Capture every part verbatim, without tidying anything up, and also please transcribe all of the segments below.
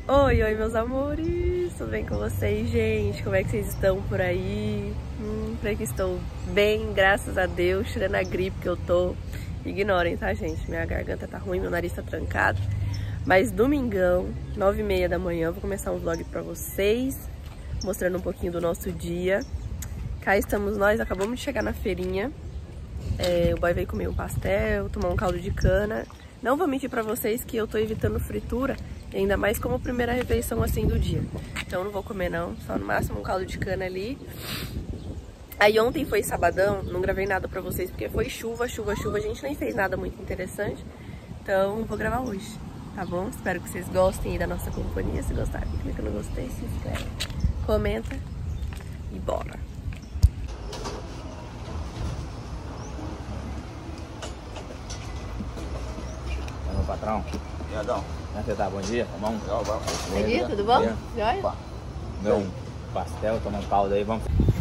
Oi, oi, meus amores, tudo bem com vocês, gente? Como é que vocês estão por aí? Hum, por aqui estou bem, graças a Deus, tirando a gripe que eu tô. Ignorem, tá, gente? Minha garganta tá ruim, meu nariz tá trancado. Mas domingão, nove e meia da manhã, vou começar um vlog pra vocês, mostrando um pouquinho do nosso dia. Cá estamos nós, acabamos de chegar na feirinha. É, o boy veio comer um pastel, tomar um caldo de cana. Não vou mentir pra vocês que eu tô evitando fritura, ainda mais como primeira refeição assim do dia. Então não vou comer não, só no máximo um caldo de cana ali. Aí ontem foi sabadão, não gravei nada pra vocês porque foi chuva, chuva, chuva. A gente nem fez nada muito interessante, então vou gravar hoje, tá bom? Espero que vocês gostem aí da nossa companhia. Se gostaram, clica no gostei, se inscreve, comenta e bora! Patrão, Obrigadão. como é que você tá? Bom dia, tá bom? Legal, vamos. Bom dia, tudo bom? Joia? Comer um pastel, tomar um caldo aí, vamos.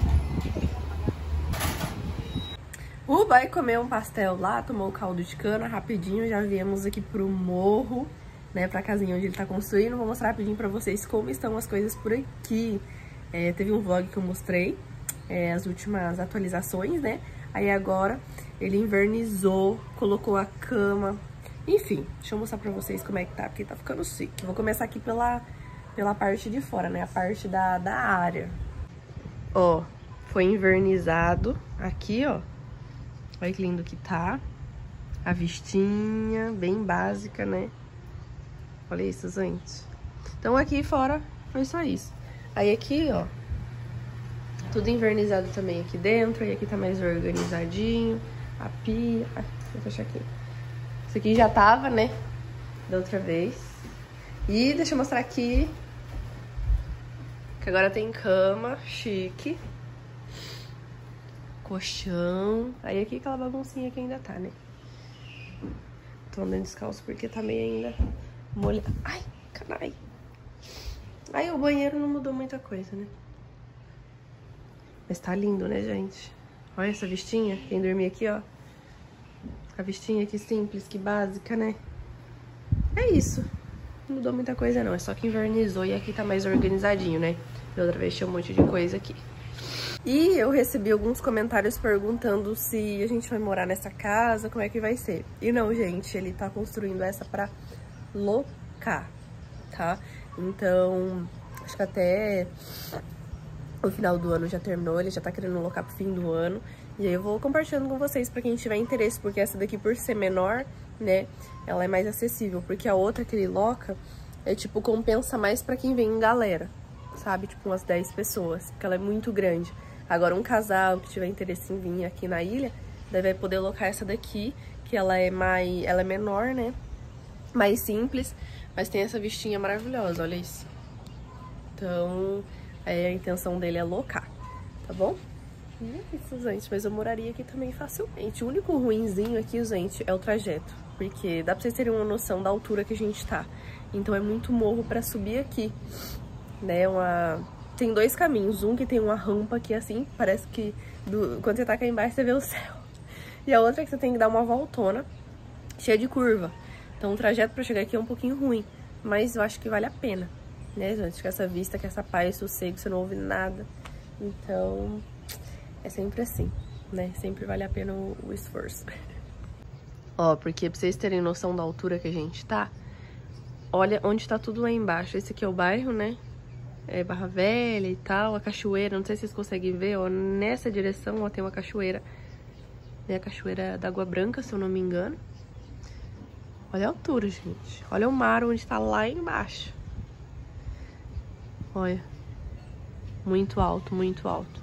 O boy comeu um pastel lá, tomou o caldo de cana rapidinho, já viemos aqui pro morro, né, pra casinha onde ele tá construindo. Vou mostrar rapidinho pra vocês como estão as coisas por aqui. É, teve um vlog que eu mostrei, é, as últimas atualizações, né, aí agora ele invernizou, colocou a cama. Enfim, deixa eu mostrar pra vocês como é que tá, porque tá ficando chique. Vou começar aqui pela, pela parte de fora, né? A parte da, da área. Ó, foi invernizado aqui, ó. Olha que lindo que tá. A vistinha, bem básica, né? Olha isso, gente. Então aqui fora foi só isso. Aí aqui, ó, tudo invernizado também aqui dentro. E aqui tá mais organizadinho. A pia... Ai, vou fechar aqui. Isso aqui já tava, né, da outra vez. E deixa eu mostrar aqui, que agora tem cama, chique. Colchão. Aí aqui aquela baguncinha que ainda tá, né. Tô andando descalço porque tá meio ainda molhado. Ai, caralho. Aí o banheiro não mudou muita coisa, né. Mas tá lindo, né, gente. Olha essa vistinha, quem dormir aqui, ó. A vistinha que simples, que básica, né? É isso. Não mudou muita coisa, não. É só que invernizou e aqui tá mais organizadinho, né? Da outra vez tinha um monte de coisa aqui. E eu recebi alguns comentários perguntando se a gente vai morar nessa casa, como é que vai ser. E não, gente, ele tá construindo essa pra locar, tá? Então, acho que até o final do ano já terminou, ele já tá querendo locar pro fim do ano. E aí eu vou compartilhando com vocês pra quem tiver interesse, porque essa daqui, por ser menor, né, ela é mais acessível. Porque a outra que ele loca é, tipo, compensa mais pra quem vem em galera, sabe? Tipo, umas dez pessoas, porque ela é muito grande. Agora, um casal que tiver interesse em vir aqui na ilha, daí vai poder locar essa daqui, que ela é mais... ela é menor, né? Mais simples, mas tem essa vistinha maravilhosa, olha isso. Então, aí a intenção dele é locar, tá bom? E é isso, gente, mas eu moraria aqui também facilmente. O único ruinzinho aqui, gente, é o trajeto. Porque dá pra vocês terem uma noção da altura que a gente tá. Então é muito morro pra subir aqui, né, uma... Tem dois caminhos, um que tem uma rampa aqui assim, parece que do... quando você tá aqui embaixo você vê o céu. E a outra é que você tem que dar uma voltona, cheia de curva. Então o trajeto pra chegar aqui é um pouquinho ruim, mas eu acho que vale a pena, né, gente? Com essa vista, com essa paz, sossego, você não ouve nada. Então... é sempre assim, né? Sempre vale a pena o, o esforço. Ó, porque pra vocês terem noção da altura que a gente tá, olha onde tá tudo lá embaixo. Esse aqui é o bairro, né? É Barra Velha e tal, a cachoeira. Não sei se vocês conseguem ver, ó. Nessa direção, ó, tem uma cachoeira. É a cachoeira da Água Branca, se eu não me engano. Olha a altura, gente. Olha o mar onde tá lá embaixo. Olha. Muito alto, muito alto.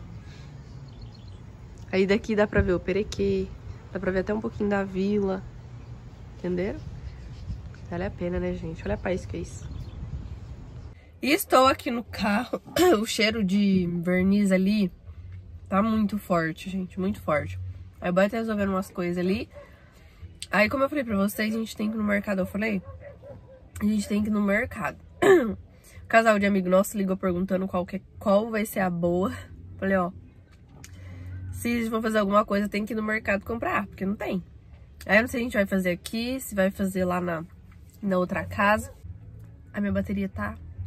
Aí daqui dá pra ver o Perequê, dá pra ver até um pouquinho da vila, entenderam? Vale a pena, né, gente? Olha a paz que é isso. E estou aqui no carro, o cheiro de verniz ali tá muito forte, gente, muito forte. Aí o boy tá resolvendo umas coisas ali. Aí, como eu falei pra vocês, a gente tem que ir no mercado, eu falei, a gente tem que ir no mercado. O casal de amigo nosso ligou perguntando qual, que, qual vai ser a boa. Falei, ó, se for fazer alguma coisa, tem que ir no mercado comprar, porque não tem. Aí eu não sei se a gente vai fazer aqui, se vai fazer lá na, na outra casa. A minha bateria tá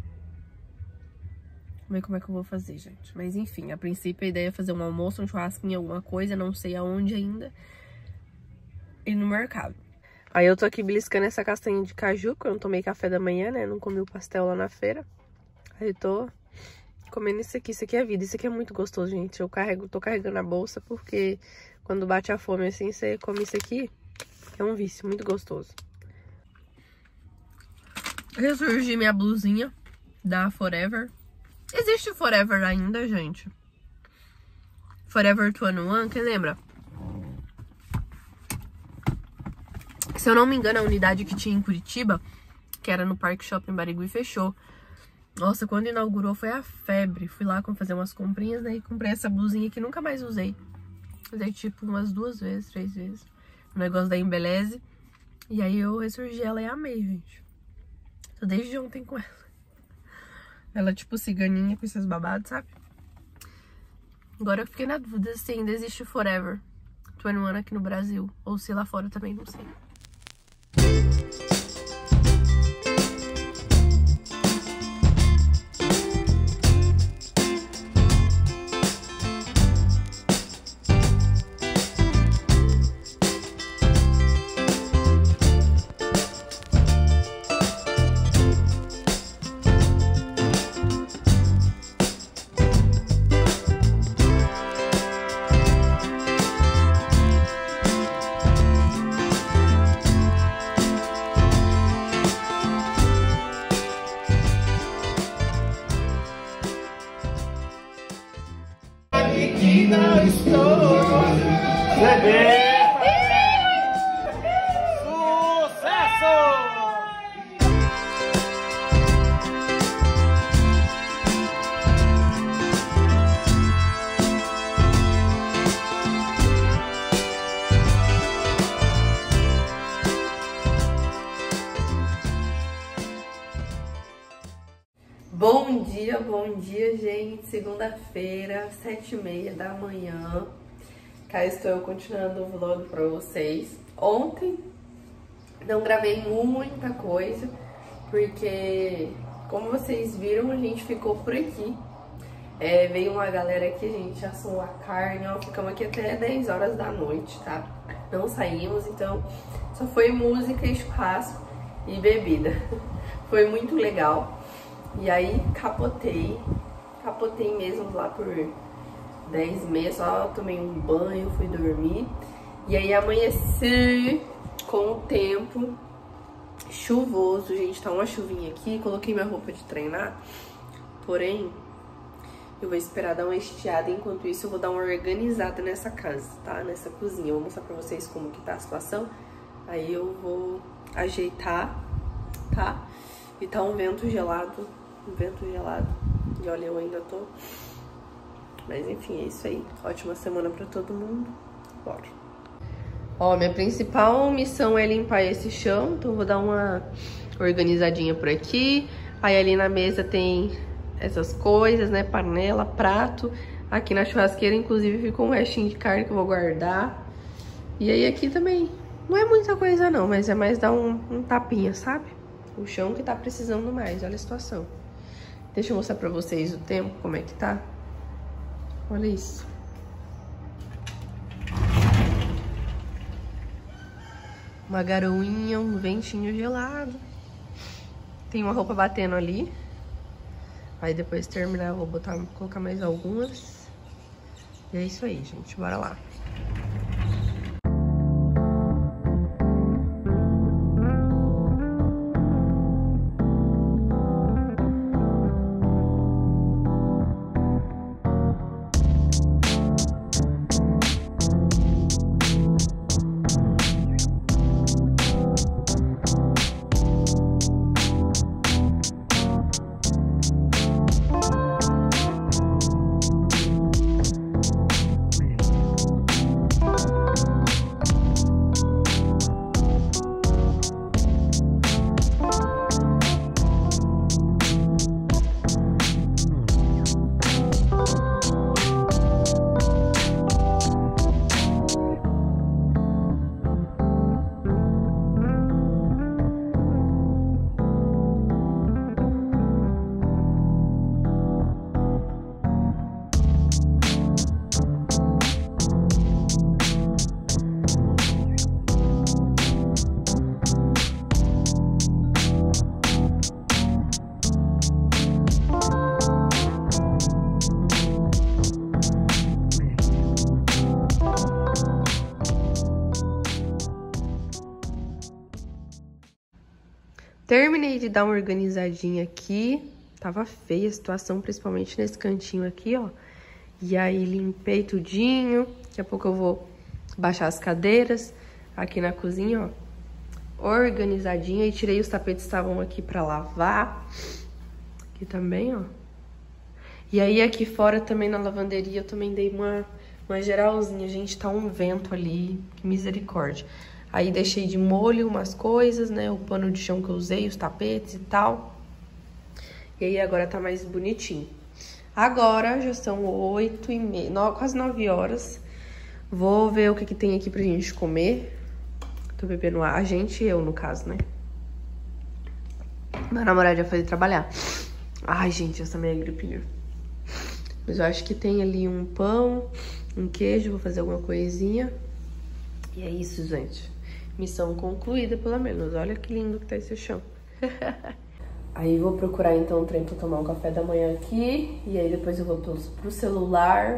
ver como é que eu vou fazer, gente. Mas enfim, a princípio a ideia é fazer um almoço, um churrasquinho, alguma coisa, não sei aonde ainda. E no mercado. Aí eu tô aqui beliscando essa castanha de caju, que eu não tomei café da manhã, né? Não comi o pastel lá na feira. Aí eu tô comendo isso aqui. Isso aqui é vida. Isso aqui é muito gostoso, gente. Eu carrego, tô carregando a bolsa porque quando bate a fome assim, você come isso aqui. É um vício, muito gostoso. Ressurgi minha blusinha da Forever. Existe Forever ainda, gente? Forever vinte e um, quem lembra? Se eu não me engano, a unidade que tinha em Curitiba, que era no Parque Shopping Barigui, fechou. Nossa, quando inaugurou foi a febre. Fui lá fazer umas comprinhas, né? E comprei essa blusinha que nunca mais usei. Usei tipo umas duas vezes, três vezes. O negócio da Embeleze. E aí eu ressurgi ela e amei, gente. Tô desde ontem com ela. Ela tipo ciganinha com esses babados, sabe? Agora eu fiquei na dúvida se ainda existe Forever vinte e um aqui no Brasil. Ou se lá fora também, não sei. Que não estou bebê. Sucesso! Bom dia, bom dia, gente. Segunda-feira, sete e meia da manhã. Cá estou eu continuando o vlog pra vocês. Ontem não gravei muita coisa, porque, como vocês viram, a gente ficou por aqui. É, veio uma galera aqui, a gente assou a carne, ó, ficamos aqui até dez horas da noite, tá? Não saímos, então só foi música e churrasco e bebida. Foi muito legal. E aí capotei, capotei mesmo lá por dez meses, só tomei um banho, fui dormir. E aí amanheci com o tempo chuvoso, gente, tá uma chuvinha aqui, coloquei minha roupa de treinar, porém eu vou esperar dar uma estiada, enquanto isso eu vou dar uma organizada nessa casa, tá? Nessa cozinha, eu vou mostrar pra vocês como que tá a situação, aí eu vou ajeitar, tá? E tá um vento gelado, um vento gelado, e olha, eu ainda tô... Mas enfim, é isso aí, ótima semana pra todo mundo, bora! Ó, minha principal missão é limpar esse chão, então eu vou dar uma organizadinha por aqui. Aí ali na mesa tem essas coisas, né, panela, prato. Aqui na churrasqueira, inclusive, ficou um restinho de carne que eu vou guardar. E aí aqui também, não é muita coisa não, mas é mais dar um, um tapinha, sabe? O chão que tá precisando mais, olha a situação. Deixa eu mostrar pra vocês o tempo, como é que tá. Olha isso. Uma garoinha, um ventinho gelado. Tem uma roupa batendo ali. Aí depois de terminar eu vou botar, colocar mais algumas. E é isso aí, gente. Bora lá. Terminei de dar uma organizadinha aqui. Tava feia a situação, principalmente nesse cantinho aqui, ó. E aí limpei tudinho. Daqui a pouco eu vou baixar as cadeiras aqui na cozinha, ó. Organizadinha. E tirei os tapetes que estavam aqui pra lavar. Aqui também, ó. E aí aqui fora também na lavanderia eu também dei uma, uma geralzinha. Gente, tá um vento ali. Que misericórdia. Aí deixei de molho umas coisas, né? O pano de chão que eu usei, os tapetes e tal. E aí agora tá mais bonitinho. Agora já são oito e meia, quase nove horas. Vou ver o que que tem aqui pra gente comer. Tô bebendo água. A gente e eu, no caso, né? Meu namorado já foi trabalhar. Ai, gente, essa minha gripinha. Mas eu acho que tem ali um pão, um queijo. Vou fazer alguma coisinha. E é isso, gente. Missão concluída, pelo menos. Olha que lindo que tá esse chão. Aí vou procurar, então, um trem pra tomar um café da manhã aqui. E aí depois eu vou pro, pro celular.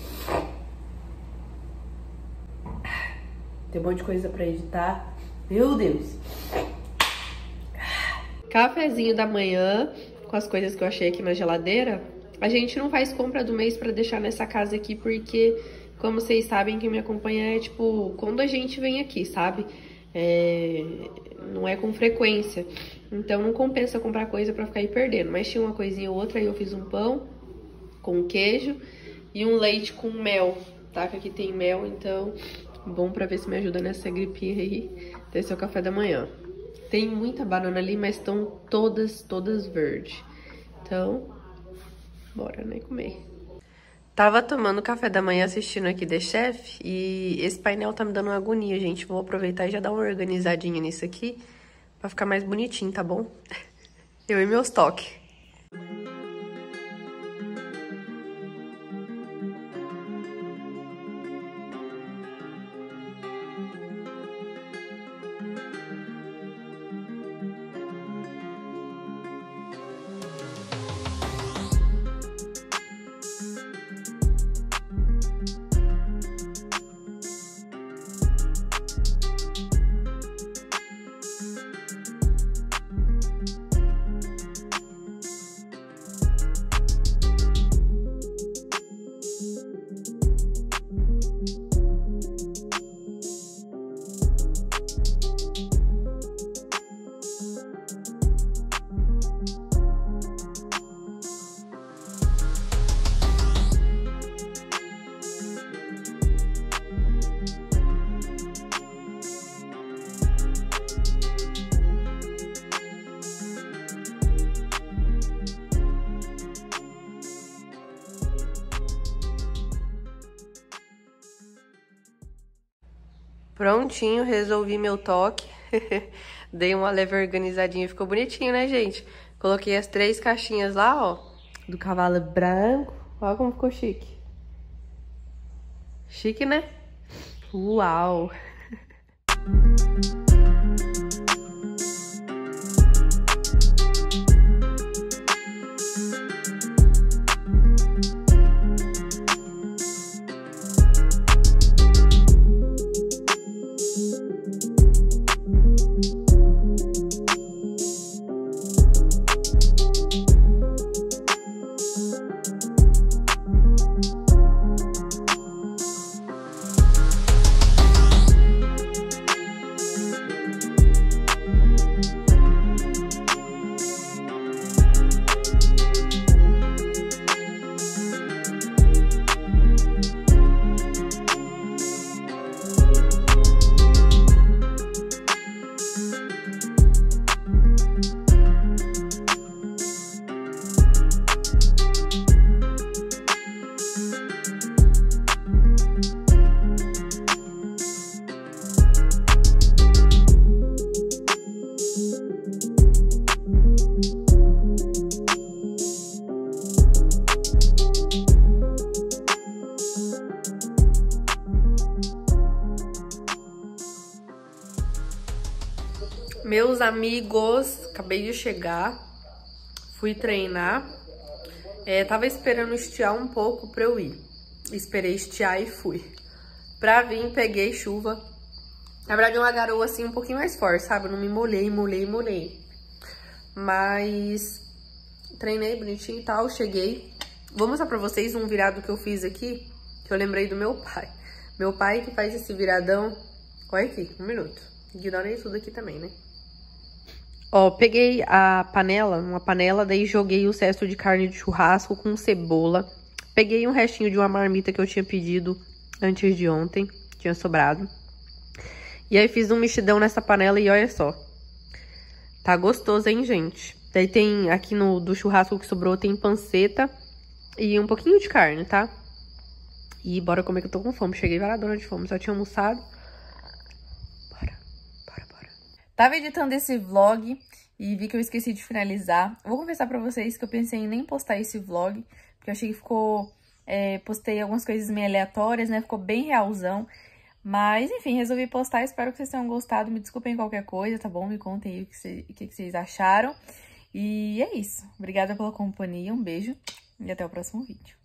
Tem um monte de coisa pra editar. Meu Deus! Cafezinho da manhã, com as coisas que eu achei aqui na geladeira. A gente não faz compra do mês pra deixar nessa casa aqui, porque... Como vocês sabem, quem me acompanha é, tipo, quando a gente vem aqui, sabe? É, não é com frequência. Então, não compensa comprar coisa pra ficar aí perdendo. Mas tinha uma coisinha ou outra, aí eu fiz um pão com queijo e um leite com mel, tá? Que aqui tem mel, então, bom pra ver se me ajuda nessa gripinha aí. Ter seu café da manhã. Tem muita banana ali, mas estão todas, todas verdes. Então, bora, né, comer. Tava tomando café da manhã assistindo aqui The Chef e esse painel tá me dando uma agonia, gente. Vou aproveitar e já dar uma organizadinha nisso aqui pra ficar mais bonitinho, tá bom? Eu e meus toques. Prontinho, resolvi meu toque. Dei uma leve organizadinha, ficou bonitinho, né, gente? Coloquei as três caixinhas lá, ó, do cavalo branco. Olha como ficou chique. Chique, né? Uau! Meus amigos, acabei de chegar, fui treinar, é, tava esperando estiar um pouco pra eu ir, esperei estiar e fui. Pra vir, peguei chuva, na verdade uma garoa assim um pouquinho mais forte, sabe? Eu não me molhei, molhei, molhei. Mas treinei bonitinho e tal, cheguei. Vou mostrar pra vocês um virado que eu fiz aqui, que eu lembrei do meu pai. Meu pai que faz esse viradão. Olha aqui, um minuto. Ignorei tudo aqui também, né? Ó, peguei a panela, uma panela, daí joguei o cesto de carne de churrasco com cebola. Peguei um restinho de uma marmita que eu tinha pedido antes de ontem, tinha sobrado. E aí fiz um mexidão nessa panela e olha só. Tá gostoso, hein, gente? Daí tem, aqui no do churrasco que sobrou, tem panceta e um pouquinho de carne, tá? E bora comer que eu tô com fome. Cheguei varadona de fome, só tinha almoçado. Bora, bora, bora. Tava editando esse vlog e vi que eu esqueci de finalizar. Vou confessar pra vocês que eu pensei em nem postar esse vlog, porque eu achei que ficou... É, postei algumas coisas meio aleatórias, né? Ficou bem realzão. Mas, enfim, resolvi postar. Espero que vocês tenham gostado. Me desculpem qualquer coisa, tá bom? Me contem aí o que, cê, o que vocês acharam. E é isso. Obrigada pela companhia. Um beijo e até o próximo vídeo.